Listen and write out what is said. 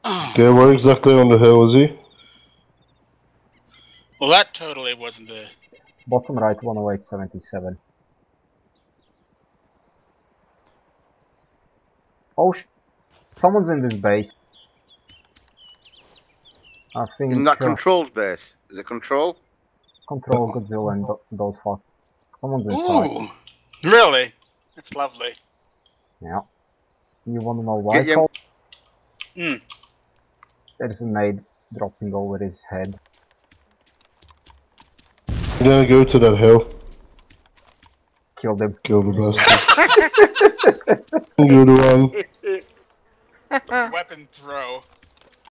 Okay, where exactly on the hill is he? Well, that totally wasn't the... Bottom right, 108.77. Oh, someone's in this base. I think... In that controlled base. Is it control? Control, Godzilla, and those fuck. Someone's inside. Ooh, really? That's lovely. Yeah. You wanna know why, Get Cole? Mm. There's a nade dropping over his head. I'm gonna go to that hill. Killed him. Kill the bastard. Good one. Weapon throw.